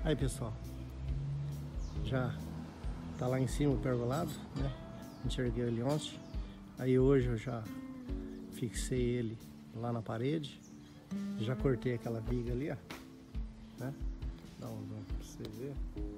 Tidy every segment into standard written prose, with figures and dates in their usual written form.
Aí pessoal, já tá lá em cima o pergolado, né? Enxerguei ele ontem. Aí hoje eu já fixei ele lá na parede. Já cortei aquela viga ali, ó, né? Dá um zoom pra você ver.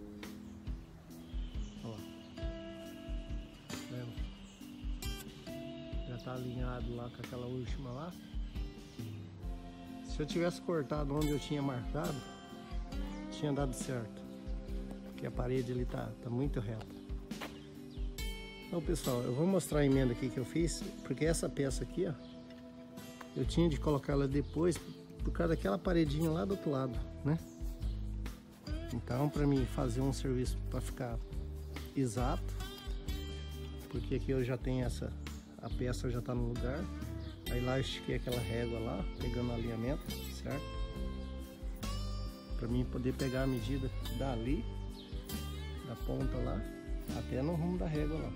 Olha lá. Vendo? Já tá alinhado lá com aquela última lá. Se eu tivesse cortado onde eu tinha marcado, tinha dado certo. Porque a parede ali tá muito reta. Então pessoal, eu vou mostrar a emenda aqui que eu fiz. Porque essa peça aqui, ó, eu tinha de colocar ela depois por causa daquela paredinha lá do outro lado, né? Então, para mim fazer um serviço para ficar exato, porque aqui eu já tenho a peça já tá no lugar. Aí lá eu estiquei aquela régua lá, pegando o alinhamento, certo? Para mim poder pegar a medida dali, da ponta lá, até no rumo da régua lá.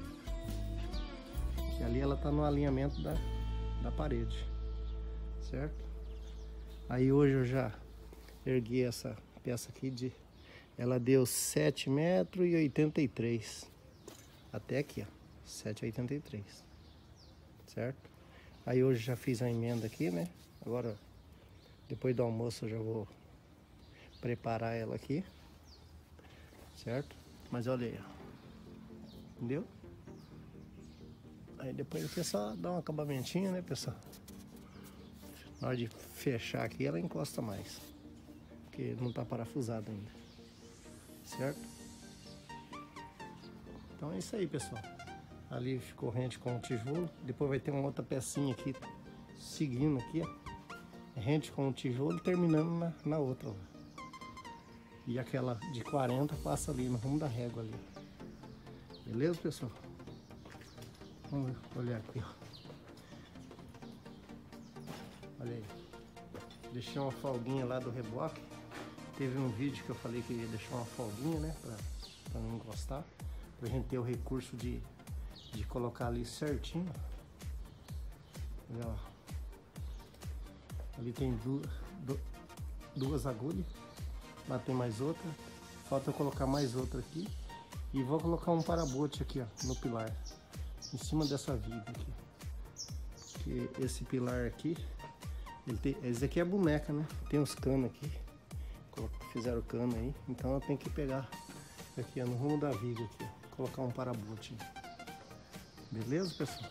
E ali ela tá no alinhamento da parede, certo? Aí hoje eu já ergui essa peça aqui ela deu 7,83 m. Até aqui, ó, 7,83 m, certo? Aí hoje já fiz a emenda aqui, né? Agora, depois do almoço eu já vou preparar ela aqui, certo? Mas olha aí, ó. Entendeu? Aí depois aqui é só dar um acabamentinho, né, pessoal? Na hora de fechar aqui, ela encosta mais, porque não tá parafusado ainda, certo? Então é isso aí, pessoal. Ali ficou rente com o tijolo. Depois vai ter uma outra pecinha aqui seguindo aqui, ó, rente com o tijolo, terminando na outra, ó. E aquela de 40 passa ali no rumo da régua ali. Beleza, pessoal? Vamos olhar aqui, ó. Olha aí. Deixei uma folguinha lá do reboque. Teve um vídeo que eu falei que ia deixar uma folguinha, né? Pra não encostar. Pra gente ter o recurso de colocar ali certinho. Olha lá. Ali tem duas agulhas. Lá tem mais outra. Falta eu colocar mais outra aqui. E vou colocar um parabote aqui, ó, no pilar. Em cima dessa viga aqui. Porque esse pilar aqui, esse aqui é boneca, né? Tem uns canos aqui. Fizeram o cano aí. Então eu tenho que pegar aqui, ó, no rumo da viga aqui, ó, colocar um parabote. Beleza, pessoal?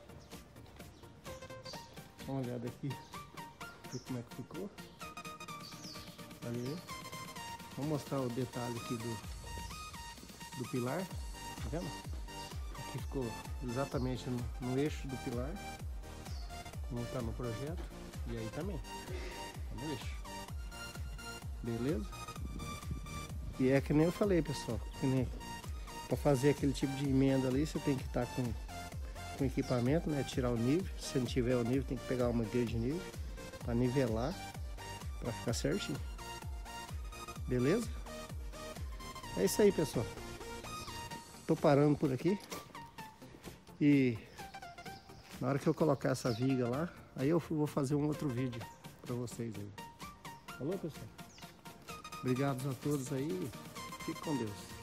Dá uma olhada aqui. Ver como é que ficou. Olha aí. Vou mostrar o detalhe aqui do pilar. Tá vendo? Aqui ficou exatamente no eixo do pilar, como está no projeto. E aí também tá no eixo. Beleza? E é que nem eu falei, pessoal, que nem para fazer aquele tipo de emenda ali, você tem que estar com equipamento, né? Tirar o nível. Se não tiver o nível, tem que pegar uma mangueira de nível para nivelar, para ficar certinho. Beleza? É isso aí, pessoal. Tô parando por aqui. E na hora que eu colocar essa viga lá, aí eu vou fazer um outro vídeo para vocês aí. Falou, pessoal? Obrigado a todos aí. Fique com Deus.